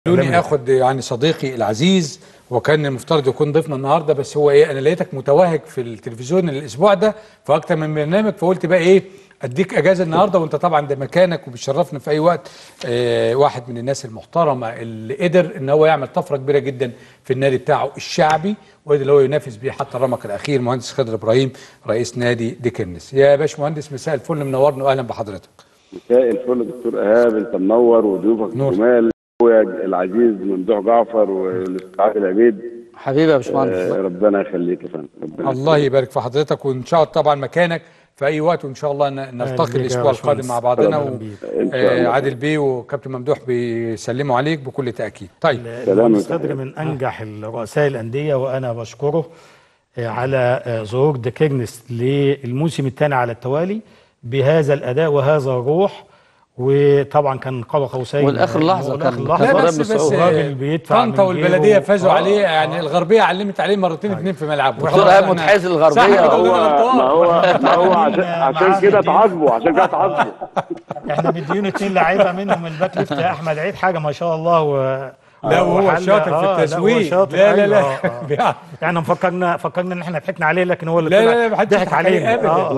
خلوني اخد يعني صديقي العزيز وكان المفترض يكون ضيفنا النهارده، بس هو ايه، انا لقيتك متوهج في التلفزيون الاسبوع ده في اكتر من برنامج، فقلت بقى ايه اديك اجازه النهارده، وانت طبعا ده مكانك وبتشرفنا في اي وقت. واحد من الناس المحترمه اللي قدر ان هو يعمل طفره كبيره جدا في النادي بتاعه الشعبي، وقدر اللي هو ينافس بيه حتى الرمق الاخير، مهندس خضر ابراهيم رئيس نادي ديكنس. يا باشمهندس مساء الفل، منورنا واهلا بحضرتك. مساء الفل دكتور ايهاب، انت منور وضيوفك الجمال اخويا العزيز ممدوح جعفر والاستاذ العبيد. حبيبي يا باشمهندس. ربنا يخليك يا فندم، ربنا الله يبارك في حضرتك، وان شاء الله طبعا مكانك في اي وقت، وان شاء الله نلتقي الاسبوع القادم مع بعضنا. عادل بيه وكابتن ممدوح بيسلموا عليك بكل تاكيد. طيب، المهندس خضر من انجح رؤساء الانديه، وانا بشكره على ظهور ديكنس للموسم الثاني على التوالي بهذا الاداء وهذا الروح، وطبعا كان قاب قوسين والاخر لحظه لا بس الراجل بيدفع. طنطا والبلديه فازوا عليه، يعني الغربيه علمت عليه مرتين اتنين في ملعبه. دكتور ايهاب متحيز للغربيه. ما هو عشان كده تعاقبه، احنا مديون 2 لعيبه منهم الباك ليفت احمد عيد، حاجه ما شاء الله. لا وهو شاطر في التسويق. لا يعني فكرنا ان احنا ضحكنا عليه، لكن هو اللي لا ضحك علينا.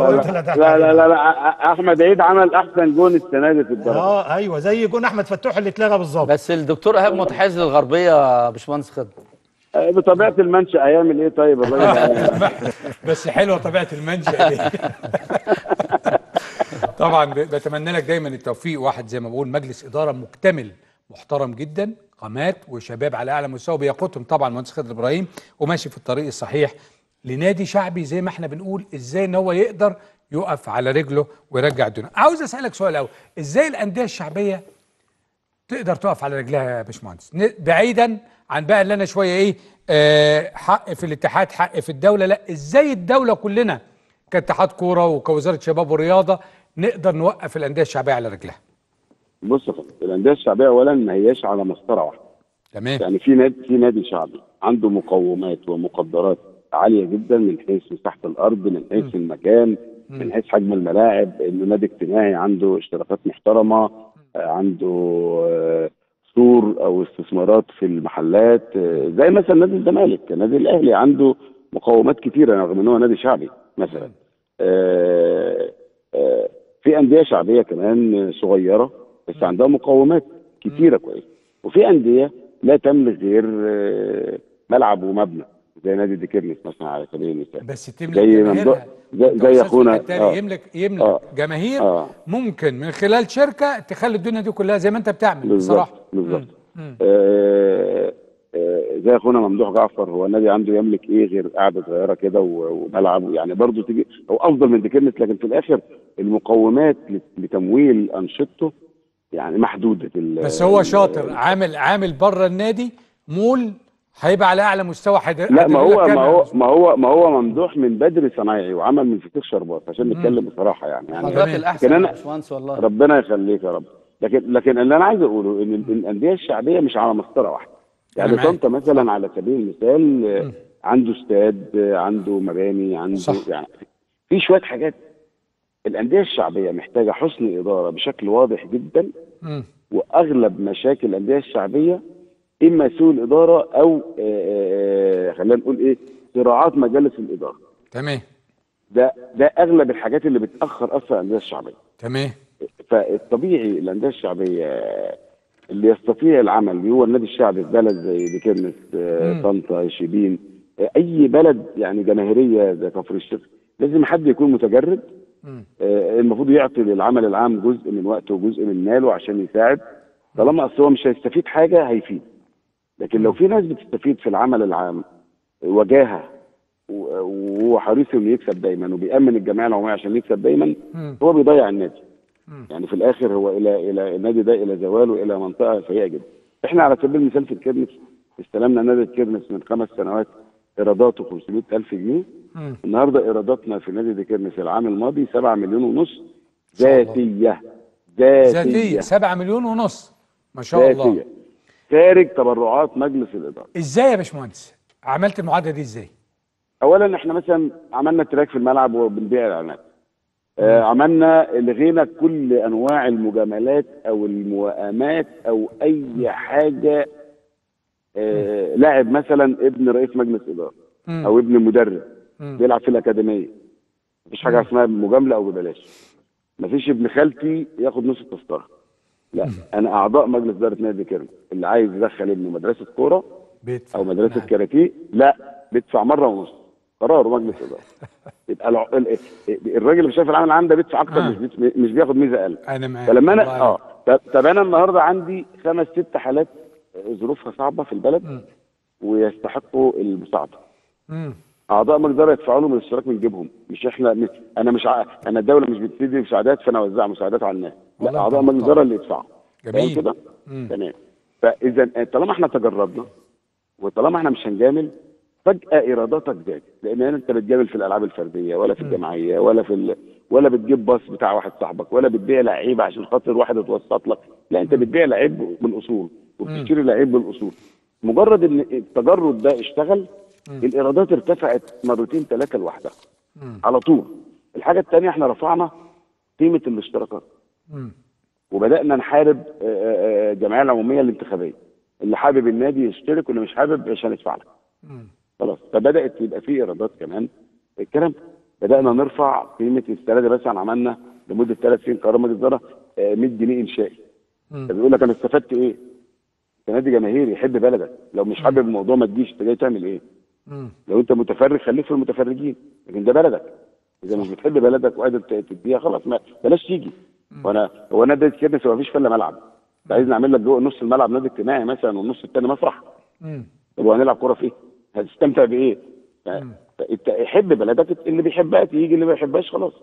لا احمد عيد عمل احسن جون السنه دي في الدوري. ايوه، زي جون احمد فتوح اللي اتلغى بالظبط. بس الدكتور ايهاب متحيز للغربيه يا باشمهندس خضر. بطبيعه المنشأ هيعمل ايه؟ طيب الراجل بس حلوه طبيعه المنشأ دي. طبعا بتمنى لك دايما التوفيق، واحد زي ما بقول مجلس اداره مكتمل محترم جدا، قامات وشباب على اعلى مستوى بيقودهم طبعا المهندس خضر ابراهيم، وماشي في الطريق الصحيح لنادي شعبي زي ما احنا بنقول، ازاي ان هو يقدر يقف على رجله ويرجع الدنيا. عاوز اسالك سؤال الاول، ازاي الانديه الشعبيه تقدر تقف على رجلها يا باشمهندس، بعيدا عن بقى اللي انا شويه حق في الاتحاد حق في الدوله، لا ازاي الدوله كلنا كاتحاد كوره وكوزاره شباب ورياضه نقدر نوقف الانديه الشعبيه على رجلها؟ بص يا فندم، الانديه الشعبيه اولا ما هياش على مسطره واحده. تمام. يعني في نادي شعبي عنده مقومات ومقدرات عاليه جدا، من حيث مساحه الارض، من حيث المكان، من حيث حجم الملاعب، انه نادي اجتماعي عنده اشتراكات محترمه، عنده سور او استثمارات في المحلات، زي مثلا نادي الزمالك. النادي الاهلي عنده مقومات كثيره رغم ان هو نادي شعبي مثلا. في انديه شعبيه كمان صغيره بس عندها مقومات كتيره كويسه، وفي انديه لا تملك غير ملعب ومبنى زي نادي ديكنس مثلا على سبيل المثال. بس تملك جماهيرها زي اخونا يملك جماهير ممكن من خلال شركه تخلي الدنيا دي كلها زي ما انت بتعمل بصراحه. بالظبط. زي اخونا ممدوح جعفر، هو النادي عنده يملك ايه غير قاعده صغيره كده وملعب، يعني برضه تيجي هو افضل من ديكنس، لكن في الاخر المقومات لتمويل انشطته يعني محدوده. بس هو شاطر، عامل بره النادي مول هيبقى على اعلى مستوى. لا ما هو ممدوح من بدري صنايعي وعمل من فطير شربات، عشان نتكلم بصراحه يعني حضرتك الاحسن يا باشمهندس والله. ربنا يخليك يا رب. لكن اللي انا عايز اقوله ان الانديه الشعبيه مش على مسطره واحده. يعني طنطا مثلا على سبيل المثال عنده استاد، عنده مباني، عنده صح. يعني في شويه حاجات. الانديه الشعبيه محتاجه حسن اداره بشكل واضح جدا. واغلب مشاكل الانديه الشعبيه اما سوء الاداره او خلينا نقول صراعات مجالس الاداره. تمام. ده اغلب الحاجات اللي بتاخر اصلا الانديه الشعبيه. تمام. فالطبيعي الانديه الشعبيه اللي يستطيع العمل اللي هو النادي الشعبي في بلد زي ديكنس، طنطا، شبين، اي بلد يعني جماهيريه زي كفر الشيخ، لازم حد يكون متجرد. المفروض يعطي للعمل العام جزء من وقته وجزء من ماله عشان يساعد. طالما اصل هو مش هيستفيد حاجه هيفيد. لكن لو في ناس بتستفيد في العمل العام وجاهه وهو حريص انه يكسب دايما وبيأمن الجمعيه العموميه عشان يكسب دايما، هو بيضيع النادي. يعني في الاخر هو الى النادي ده الى زواله الى منطقه سيئه جدا. احنا على سبيل المثال في الكيرنس استلمنا نادي الكيرنس من 5 سنوات ايراداته 500,000 جنيه. النهارده ايراداتنا في نادي الكيرنس العام الماضي 7 مليون ونص ذاتيه 7 مليون ونص ما شاء الله، خارج تبرعات مجلس الاداره. ازاي يا باشمهندس عملت المعادله دي ازاي؟ اولا احنا مثلا عملنا تراك في الملعب وبنبيع الاعلانات. عملنا لغينا كل انواع المجاملات او الموائمات او اي حاجه. لاعب مثلا ابن رئيس مجلس اداره او ابن مدرب بيلعب في الاكاديميه، مفيش حاجه اسمها بمجامله او ببلاش. مفيش ابن خالتي ياخد نص التذكره، لا. انا اعضاء مجلس اداره نادي كيرن اللي عايز يدخل ابنه مدرسه كوره او مدرسه كاراتيه، لا، بيدفع مره ونص، قرار مجلس اداره. يبقى الراجل اللي شايف العمل عنده بيدفع اكتر، مش بياخد ميزه اقل. انا معاك. فلما انا طب انا النهارده عندي 5 6 حالات ظروفها صعبه في البلد ويستحقوا المساعده. اعضاء مجلس الاداره يدفعوا لهم الاشتراك من جيبهم، مش احنا. انا الدوله مش بتدي مساعدات فانا اوزع مساعدات على الناس، لا، اعضاء مجلس الاداره اللي يدفعوا. جميل كده تمام. فاذا طالما احنا تجربنا وطالما احنا مش هنجامل، فجاه ايراداتك زادت، لان انت بتجامل في الالعاب الفرديه ولا في الجماعيه ولا بتجيب باص بتاع واحد صاحبك ولا بتبيع لعيب عشان خاطر واحد اتوسط لك، لا، انت بتبيع لعيب بالاصول وبتشتري لعيب بالاصول. مجرد ان التجرد ده اشتغل، الايرادات ارتفعت مرتين 3 لوحدها على طول. الحاجه الثانيه، احنا رفعنا قيمه الاشتراكات وبدانا نحارب الجمعيه العموميه الانتخابيه، اللي حابب النادي يشترك واللي مش حابب مش هندفع لك. خلاص. فبدات يبقى في ايرادات كمان. الكلام بدانا نرفع قيمه السنه دي، مثلا عملنا لمده 3 سنين قرار مجلس الاداره 100 جنيه انشائي. فبيقول لك انا استفدت ايه؟ نادي جماهيري يحب بلدك، لو مش حابب الموضوع ما تجيش، انت جاي تعمل ايه؟ لو انت متفرج خليك في المتفرجين، لكن ده بلدك. اذا مش بتحب بلدك وقادر تديها، خلاص بلاش تيجي. هو نادي كيرنس ما فيش فله ملعب، انت عايز نعمل لك جوه نص الملعب نادي اجتماعي مثلا والنص الثاني مسرح؟ طب وهنلعب كوره في ايه؟ هتستمتع بايه؟ انت حب بلدك، اللي بيحبها تيجي، اللي ما بيحبهاش خلاص.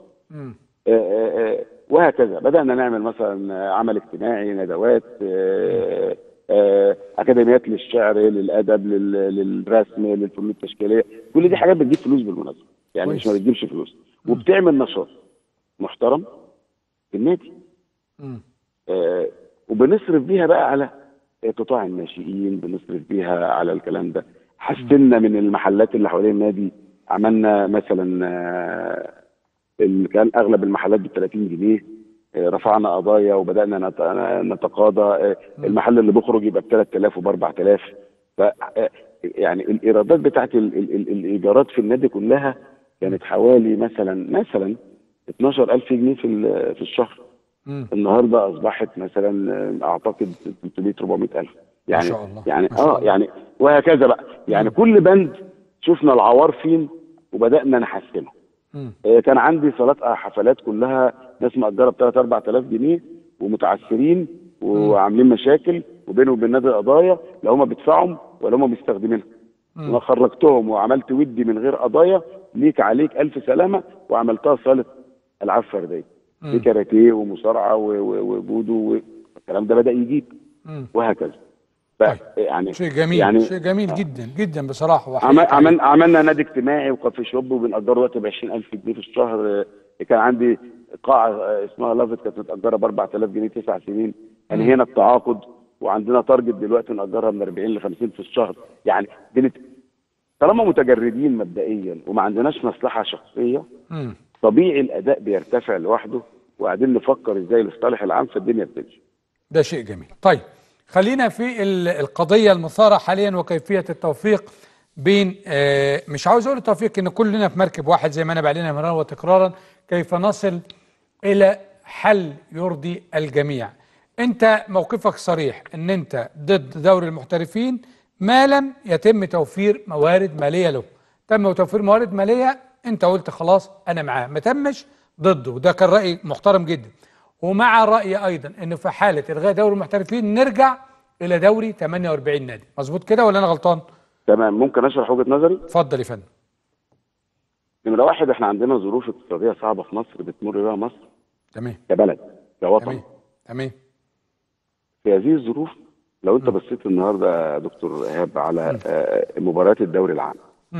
وهكذا بدانا نعمل مثلا عمل اجتماعي، ندوات، اكاديميات للشعر، للادب، للرسم، للفنون التشكيليه. كل دي حاجات بتجيب فلوس بالمناسبه، يعني مش ما بتجيبش فلوس، وبتعمل نشاط محترم في النادي. وبنصرف بيها بقى على قطاع الناشئين، بنصرف بيها على الكلام ده. حسنا من المحلات اللي حوالين النادي، عملنا مثلا اللي كان اغلب المحلات ب 30 جنيه، رفعنا قضايا وبدانا نتقاضى. المحل اللي بيخرج يبقى ب 3000 وب 4000. ف يعني الايرادات بتاعت الايجارات في النادي كلها كانت حوالي مثلا 12000 جنيه في الشهر. النهارده اصبحت مثلا اعتقد 300 400000. يعني ما شاء الله. يعني وهكذا بقى. يعني كل بند شفنا العوار فين وبدانا نحسنه. كان عندي صالات حفلات كلها ناس مأجره ب 3 4000 جنيه ومتعثرين وعاملين مشاكل وبينهم وبين نادي قضايا، لا هم بيدفعهم ولا هم بيستخدمينها. انا خرجتهم وعملت ودي من غير قضايا، ليك عليك الف سلامه، وعملتها صاله العاب فرديه في كاراتيه ومصارعه وجودو، والكلام ده بدا يجيب وهكذا. طيب. يعني شيء جميل، شيء جميل جدا جدا بصراحه. عملنا نادي اجتماعي وكافي شوب وبنأجره دلوقتي ب 20000 جنيه في الشهر. كان عندي قاعه اسمها لافت كانت متأجره ب 4000 جنيه 9 سنين، انهينا التعاقد وعندنا تارجت دلوقتي نأجرها من 40 ل 50 في الشهر. يعني طالما متجردين مبدئيا وما عندناش مصلحه شخصيه، طبيعي الاداء بيرتفع لوحده، وقاعدين نفكر ازاي للصالح العام، فالدنيا بتمشي. ده شيء جميل. طيب خلينا في القضيه المثاره حاليا وكيفيه التوفيق بين مش عاوز اقول التوفيق ان كلنا في مركب واحد زي ما انا بعلنها مرارا وتكرارا، كيف نصل الى حل يرضي الجميع. انت موقفك صريح ان انت ضد دوري المحترفين ما لم يتم توفير موارد ماليه له. تم توفير موارد ماليه انت قلت خلاص انا معاه، ما تمش ضده، وده كان راي محترم جدا. ومع رايي ايضا انه في حاله الغاء دوري المحترفين نرجع الى دوري 48 نادي. مظبوط كده ولا انا غلطان؟ تمام. ممكن اشرح وجهه نظري؟ اتفضل يا فندم. نمره واحد، احنا عندنا ظروف اقتصاديه صعبه في مصر بتمر بها مصر. تمام. كبلد كوطن. تمام. في هذه الظروف لو انت بصيت النهارده يا دكتور ايهاب على مباريات الدوري العام،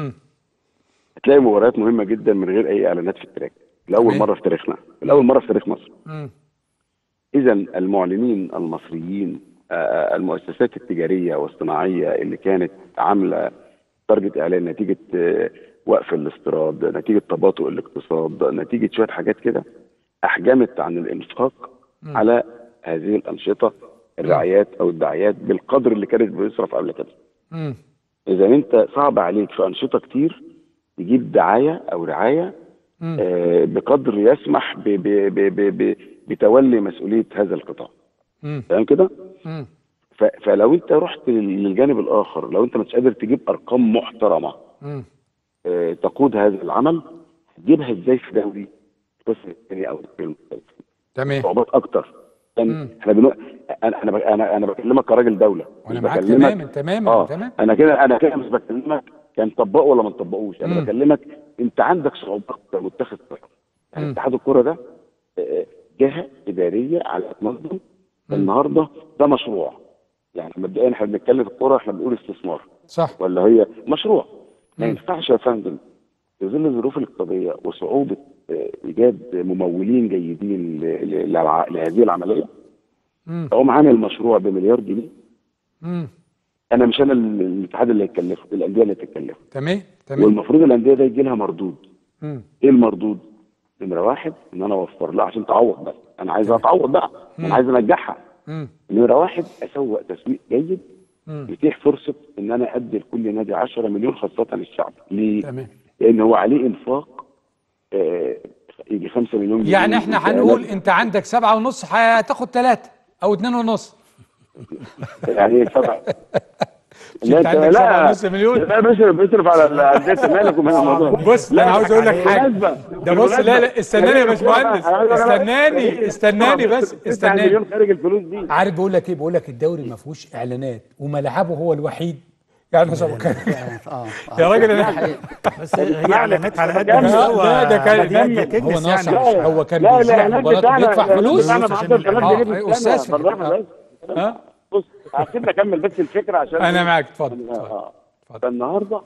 هتلاقي مباريات مهمه جدا من غير اي اعلانات في التراك، لاول مره في تاريخنا، لاول مره في تاريخ مصر. اذا المعلنين المصريين، المؤسسات التجاريه والصناعيه اللي كانت عامله تارجت اعلان نتيجه وقف الاستيراد، نتيجه تباطؤ الاقتصاد، نتيجه شويه حاجات كده، احجمت عن الانفاق على هذه الانشطه، الرعايات او الدعايات بالقدر اللي كانت بيصرف قبل كده. اذا انت صعب عليك في انشطه كتير تجيب دعايه او رعايه بقدر يسمح بتولي مسؤوليه هذا القطاع. تمام كده؟ فلو انت رحت للجانب الاخر، لو انت مش قادر تجيب ارقام محترمه تقود هذا العمل، تجيبها ازاي في دوري القسم الثاني او الدوري المختلف؟ تمام. صعوبات اكتر. احنا انا بكلمك كراجل دوله، وانا معاك تماما تمام. انا كده مش بكلمك كان طبقه ولا ما طبقوش، انا بكلمك انت عندك صعوبات متخذ قرار. يعني اتحاد الكوره ده جهه اداريه على تنظم. النهارده ده مشروع، يعني مبدئيا احنا بنتكلم في الكوره احنا بنقول استثمار، صح ولا هي مشروع. ما ينفعش يا فندم في ظل الظروف الاقتصاديه وصعوبه ايجاد ممولين جيدين لهذه العمليه اقوم عامل مشروع بمليار جنيه. انا مش انا الاتحاد اللي هيتكلفه، الانديه اللي هتتكلفه. تمام. والمفروض الانديه ده يجي لها مردود. ايه المردود؟ نمره واحد ان انا اوفر لها عشان تعوض، بس انا عايز اتعوض بقى، انا عايز انجحها. نمره واحد اسوق تسويق جيد يتيح فرصه ان انا ادي لكل نادي 10 مليون خاصه للشعب. ليه؟ تمام. لان هو عليه انفاق يجي 5 مليون جنيه. يعني احنا هنقول انت عندك 7.5 هتاخد 3 او 2.5. يعني ايه 7؟ انت عندك 7.5 مليون. لا بيصرف على انديه الزمالك ومن الموضوع. بص انا عاوز اقول لك حاجه. ده بص لا استناني يا باشمهندس، استناني بس استناني. مليون خارج الفلوس دي. عارف بقول لك ايه؟ بقول لك الدوري ما فيهوش اعلانات وملاعبه هو الوحيد. يعني يا راجل انا بس هي اعلانات على قد لا ده كان هو ناصح، هو كان بيذيع مباراه بيدفع فلوس. استنى بص هسيبني اكمل بس الفكره عشان انا معاك. اتفضل. فالنهارده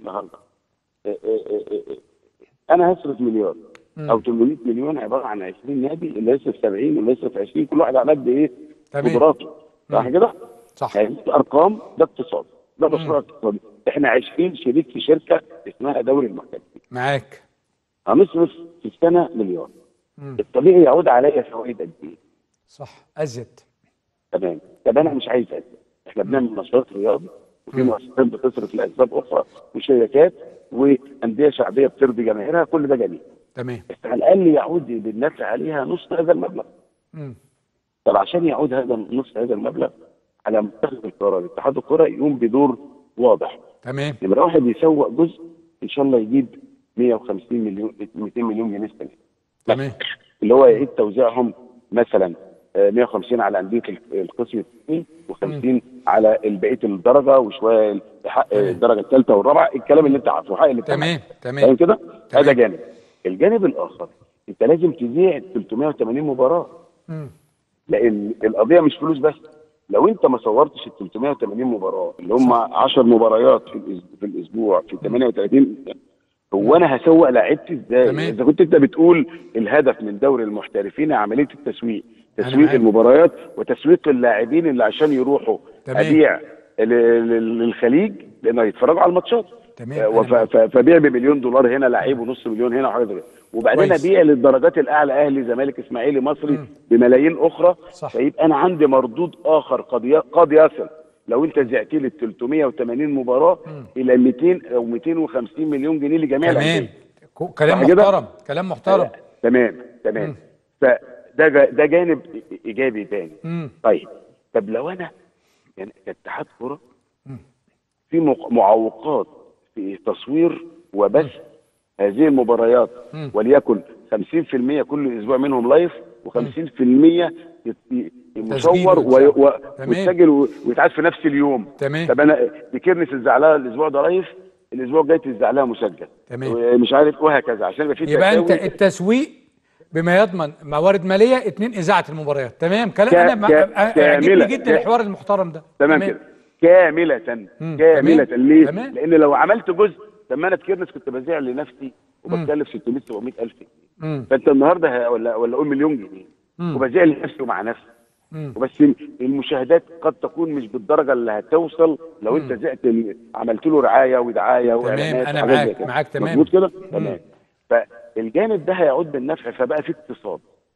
انا هصرف مليار او 800 مليون عباره عن 20 نادي، اللي يصرف 70 واللي يصرف 20، كل واحد على قد ايه قدراته. صح كده؟ صح. يعني ارقام ده اقتصاد، ده مشروع اقتصادي. احنا 20 شريك في شركه اسمها دوري المحترفين. معاك. هنصرف في السنه مليار. الطبيعي يعود عليا فوائد قد ايه؟ صح ازيد. تمام. طب انا مش عايز ازيد. احنا بنعمل نشاط رياضي وفي مؤسسات بتصرف لاسباب اخرى وشركات وانديه شعبيه بترضي جماهيرها، كل ده جميل. تمام. بس على الاقل يعود بالنفع عليها نص هذا المبلغ. طب عشان يعود هذا نص هذا المبلغ على متخذ القرار اتحاد الكره يقوم بدور واضح. تمام. نمره واحد يسوق جزء ان شاء الله يجيب 150 مليون 200 مليون جنيه سنه. تمام. اللي هو يعيد توزيعهم مثلا 150 على انديه القسم الثاني و50 على بقيه الدرجه وشويه الدرجه الثالثه والرابعه، الكلام اللي انت عارفه حق اللي تمام كده. هذا جانب. الجانب الاخر انت لازم تذيع 380 مباراه. لان القضيه مش فلوس بس. لو انت ما صورتش ال 380 مباراه اللي هم 10 مباريات في الاسبوع في 38، هو انا هسوق لعيبتي ازاي؟ اذا كنت انت بتقول الهدف من دوري المحترفين عمليه التسويق، تسويق المباريات وتسويق اللاعبين اللي عشان يروحوا ابيع للخليج لانه يتفرجوا على الماتشات. فبيع بمليون دولار هنا لعيب ونص مليون هنا وحاجه زي، وبعدين ابيع للدرجات الاعلى اهلي زمالك اسماعيلي مصري بملايين اخرى. فيبقى انا عندي مردود اخر قد يصل لو انت زعت لي 380 مباراه الى 200 او 250 مليون جنيه لجميع الانديه. كلام محترم. كلام محترم. تمام. فده جانب ايجابي تاني. طيب لو انا يعني كاتحاد كوره في معوقات في تصوير وبث هذه المباريات، وليكن 50% كل اسبوع منهم لايف و50% مصور ويتسجل ويتعاد في نفس اليوم. تمام. طب انا بكيرنس الزعلها الاسبوع ده لايف، الاسبوع الجاي تزعلها مسجل. تمام. مش عارف وهكذا عشان يبقى انت التسويق بما يضمن موارد ماليه، 2 اذاعه المباريات. تمام. كلام عجبني جدا الحوار المحترم ده. تمام كده كامله. ليه؟ لان لو عملت جزء، طب ما انا في كيرنس كنت بذيع لنفسي وبتكلف 600 700 الف جنيه، فانت النهارده ولا اقول مليون جنيه وبذيع لنفسي ومع نفسي وبس. المشاهدات قد تكون مش بالدرجه اللي هتوصل لو انت زعت عملت له رعايه ودعايه واعلانات. انا معاك تمام. مظبوط كده. تمام. فالجانب ده هيعود بالنفع، فبقى في اقتصاد.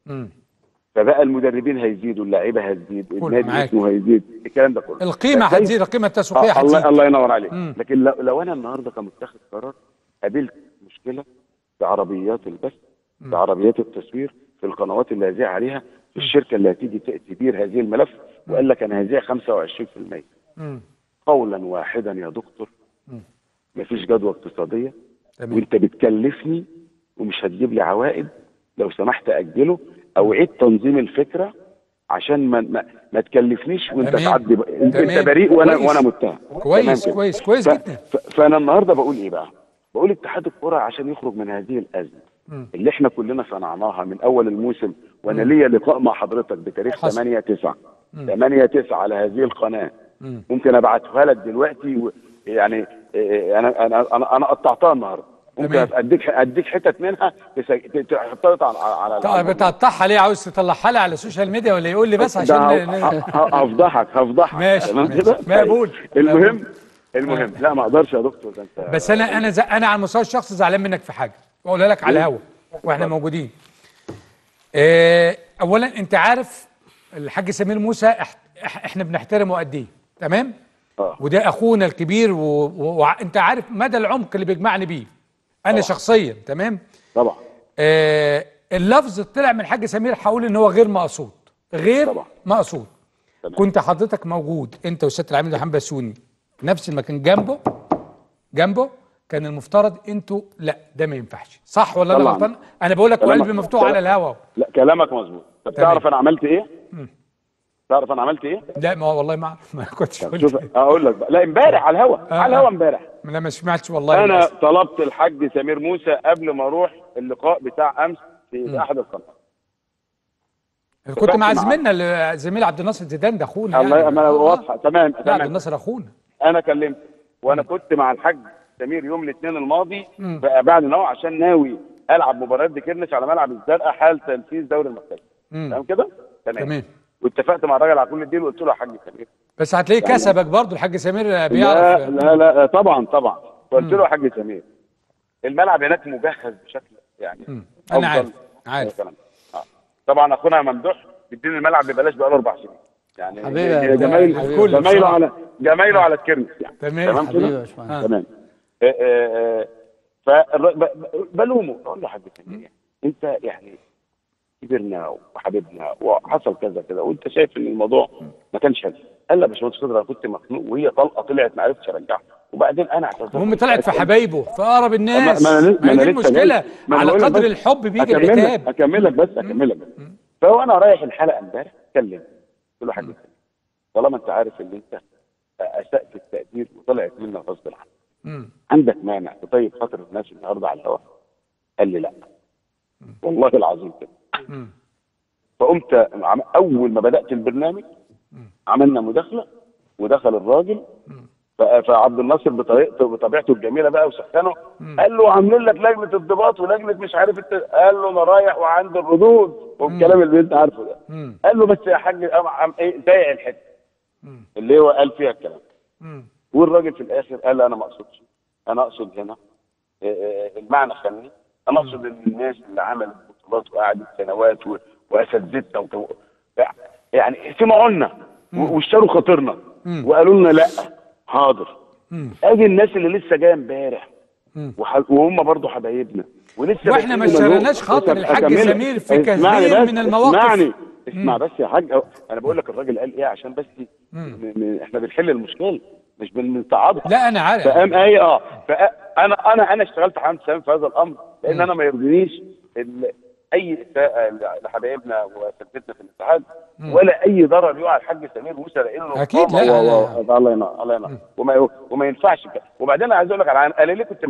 فبقى المدربين هيزيدوا، اللاعيبه هتزيد، النادي معاك. اسمه هيزيد، الكلام ده كله. القيمه هتزيد، القيمه التسويقيه هتزيد. الله ينور عليك. لكن لو انا النهارده كمتخذ قرار قابلت مشكله في عربيات البث، في عربيات التصوير، في القنوات اللي هذيع عليها، في الشركه اللي هتيجي تدير هذه الملف، وقال لك انا هذيع 25%. قولا واحدا يا دكتور، مفيش جدوى اقتصاديه، وانت بتكلفني ومش هتجيب لي عوائد، لو سمحت اجله او عيد تنظيم الفكره عشان ما تكلفنيش وانت تعدي انت بريء وانا متهم. كويس جدا. فانا النهارده بقول ايه بقى؟ بقول اتحاد الكره عشان يخرج من هذه الازمه اللي احنا كلنا صنعناها من اول الموسم، وانا ليا لقاء مع حضرتك بتاريخ 8/9 على هذه القناه، ممكن ابعتها لك دلوقتي يعني انا قطعتها النهارده، ممكن اديك حتت منها تحطها على طيب بتقطعها ليه؟ عاوز تطلعها لي على السوشيال ميديا ولا يقول لي بس عشان هفضحك ماشي مقبول. المهم لا ما اقدرش يا دكتور، ده انت بس انا على المستوى الشخصي زعلان منك في حاجه واقولها لك على الهوا واحنا موجودين. اولا انت عارف الحاج سمير موسى احنا بنحترمه قد ايه، تمام؟ وده اخونا الكبير وانت عارف مدى العمق اللي بيجمعني بيه انا شخصيا، تمام؟ طبعا. اللفظ طلع من الحاج سمير هقول ان هو غير مقصود، غير طبعا مقصود. كنت حضرتك موجود انت والسياده العميد محمد بسيوني في نفس المكان جنبه، كان المفترض انتوا لا ده ما ينفعش، صح ولا انا غلطان؟ انا بقول لك وقلبي مفتوح على الهوا. لا كلامك مظبوط. طب تعرف انا عملت ايه؟ تعرف انا عملت ايه؟ لا ما والله ما كنتش شوف اقول لك بقى. لا امبارح على الهوا على الهوا امبارح انا ما سمعتش والله. انا طلبت الحاج سمير موسى قبل ما اروح اللقاء بتاع امس في احد القنوات. كنت مع زميلنا زميل عبد الناصر زيدان، ده اخونا الله يعني. واضحه تمام. عبد الناصر اخونا. انا كلمت وانا كنت مع الحاج سمير يوم الاثنين الماضي بعد نوع عشان ناوي العب مباراه ديكيرنس على ملعب الزرقاء حال تنفيذ دوري المحترف. تمام كده؟ تمام. واتفقت مع الراجل على كل الدين وقلت له يا حاج سمير بس هتلاقيه كسبك برضه الحاج سمير بيعرف. لا طبعا قلت له يا حاج سمير الملعب هناك مجهز بشكل يعني انا عارف. طبعا اخونا ممدوح بيديني الملعب ببلاش بقاله 4 سنين يعني حبيبي جمايله على الكرنس يعني. تمام كده تمام. بلومه اقول له يا حاج سمير انت يعني كبرنا وحبيبنا وحصل كذا كذا وانت شايف ان الموضوع ما كانش حلو. قال لي يا باشمهندس خضر انا كنت مخنوق وهي طلقه طلعت ما عرفتش ارجعها وبعدين انا اعتذرت. المهم طلعت في حبايبه في اقرب الناس. ما دي المشكله على قدر الحب بيجي العتاب. اكملك بس. فهو انا رايح الحلقه امبارح اتكلم قلت له يا حاج طالما انت عارف ان انت اسأت التقدير وطلعت منك غصب عنك عندك مانع تطيب خاطر الناس النهارده على الهواء؟ قال لي لا والله العظيم كده. فقمت اول ما بدات البرنامج عملنا مداخله ودخل الراجل فعبد الناصر بطبيعته الجميله بقى وسخنه قال له عاملين لك لجنه الضباط ولجنه مش عارف قال له انا رايح وعند الردود والكلام اللي انت عارفه ده. قال له بس يا حاج ايه زي الحته اللي هو قال فيها الكلام. والراجل في الاخر قال انا ما اقصدش، انا اقصد هنا المعنى فني، انا اقصد ان الناس اللي عملت بطولات وقعدت سنوات واساتذتنا يعني سمعوا لنا واشتروا خاطرنا وقالوا لنا لا حاضر. اجي الناس اللي لسه جايه امبارح وهم برضه حبايبنا ولسه واحنا ما اشتريناش خاطر الحاج سمير في كثير من المواقف. اسمع بس يا حاج انا بقول لك الراجل قال ايه عشان بس احنا بنحل المشكله مش بنصعدها. لا انا عارف. فقام ايه انا اشتغلت حمد سامي في هذا الامر لان انا ما يرضينيش اي اساءه لحبايبنا واساتذتنا في الاتحاد ولا اي ضرر يقع الحاج سمير موسى لانه اكيد لا الله ينور وما ينفعش كده. وبعدين انا عايز اقول لك انا ليه كنت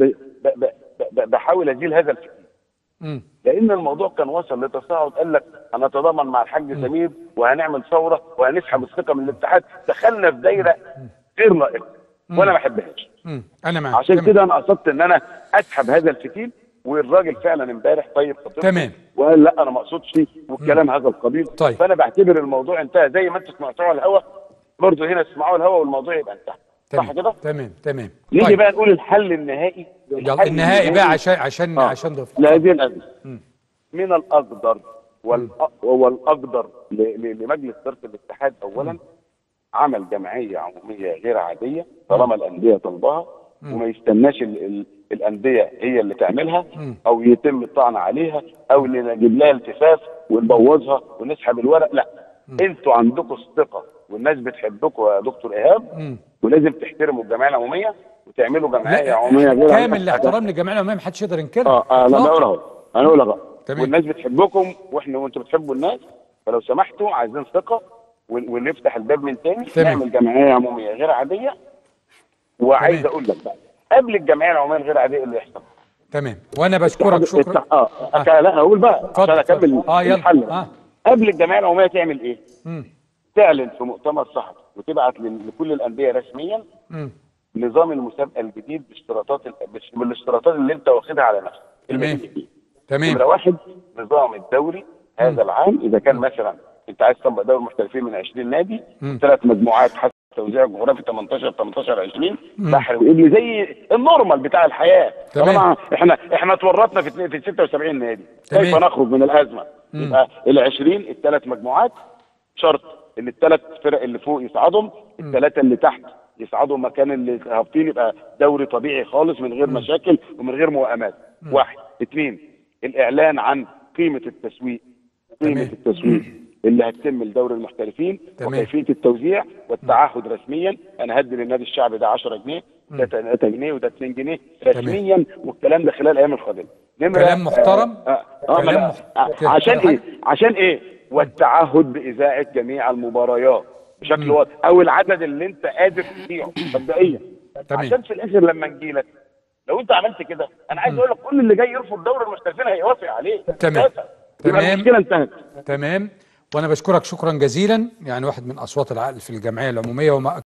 بحاول ازيل هذا الفكر لان الموضوع كان وصل لتصاعد. قال لك هنتضامن مع الحاج سمير وهنعمل ثوره وهنسحب الثقه من الاتحاد. دخلنا في دايره غير لائقه وانا ما بحبهاش. انا معاك عشان كده انا قصدت ان انا اسحب هذا الفتيل والراجل فعلا امبارح طيب خطير تمام وقال لا انا ما اقصدش والكلام هذا القبيل. طيب. فانا بعتبر الموضوع انتهى زي ما انتوا سمعتوه على الهوا برضه هنا تسمعوه الهوا والموضوع يبقى انتهى. صح كده؟ تمام نيجي بقى نقول الحل النهائي. النهائي بقى عشان ضيف لهذه الازمه من الاقدر هو الاقدر لمجلس اداره الاتحاد اولا عمل جمعيه عموميه غير عاديه طالما الانديه طلبها، وما يستناش الانديه هي اللي تعملها او يتم الطعن عليها او اللي نجيب لها التفاف ونبوظها ونسحب الورق. لا، انتوا عندكم الثقه والناس بتحبكم يا دكتور ايهاب، ولازم تحترموا الجمعيه العموميه وتعملوا جمعيه عموميه غير كامل الاحترام للجمعيه العموميه، ما حدش يقدر ينكرها. لا بقول اهو، انا اقول بقى تمام. والناس بتحبكم وانتوا بتحبوا الناس، فلو سمحتوا عايزين ثقه ونفتح الباب من تاني، نعمل جمعيه عموميه غير عاديه. وعايز اقول لك بقى قبل الجمعيه العموميه الغير عاديه اللي يحصل. تمام، وانا بشكرك شكرا. لا اقول بقى عشان اكمل يلا. قبل الجمعيه العموميه تعمل ايه؟ تعلن في مؤتمر صحفي وتبعت لكل الانديه رسميا نظام المسابقه الجديد بالاشتراطات اللي انت واخدها على نفسك. تمام. نمره واحد، نظام الدوري هذا العام اذا كان مثلا انت عايز تطبق دوري محترفين من 20 نادي 3 مجموعات حسب توزيع جغرافي 18 20 بحر وابلي زي النورمال بتاع الحياه. طبعا احنا اتورطنا في 76 نادي. كيف نخرج من الازمه؟ يبقى ال 20 ال3 مجموعات، شرط ان ال3 فرق اللي فوق يصعدهم، ال3 اللي تحت يصعدوا مكان اللي هابطين، يبقى دوري طبيعي خالص من غير مشاكل ومن غير موائمات. 1 2 الاعلان عن قيمه التسويق اللي هتتم لدوري المحترفين وكيفيه التوزيع والتعهد رسميا. انا هدي للنادي الشعبي ده 10 جنيه، ده 3 جنيه وده 2 جنيه رسميا، والكلام ده خلال الايام القادمه. كلام محترم. عشان ايه؟ والتعهد باذاعه جميع المباريات بشكل واضح، او العدد اللي انت قادر تذيعه مبدئيا، عشان في الاخر لما نجي لك لو انت عملت كده، انا عايز اقول لك كل اللي جاي يرفض دوري المحترفين هيوافق عليه. تمام. المشكله انتهت. تمام. وانا بشكرك شكرا جزيلا، يعني واحد من اصوات العقل في الجمعيه العموميه وما